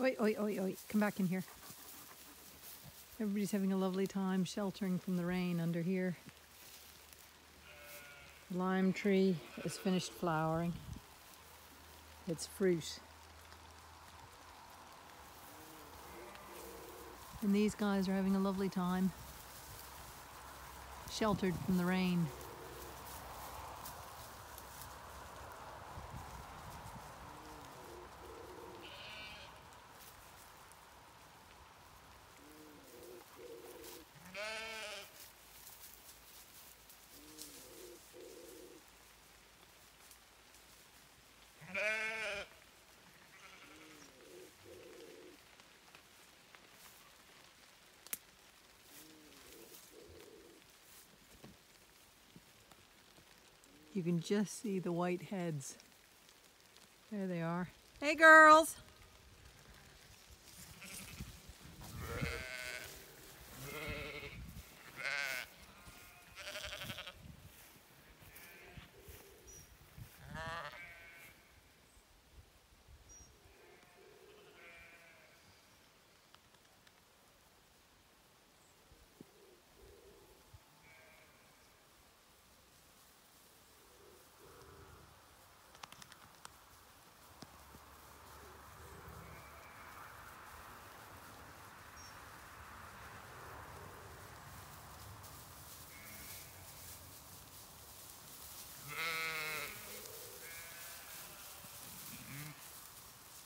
Oi, oi, oi, oi. Come back in here. Everybody's having a lovely time sheltering from the rain under here. The lime tree is finished flowering. Its fruit. And these guys are having a lovely time, sheltered from the rain. You can just see the white heads. There they are. Hey girls!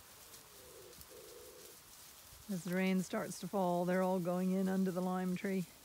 As the rain starts to fall, they're all going in under the lime tree.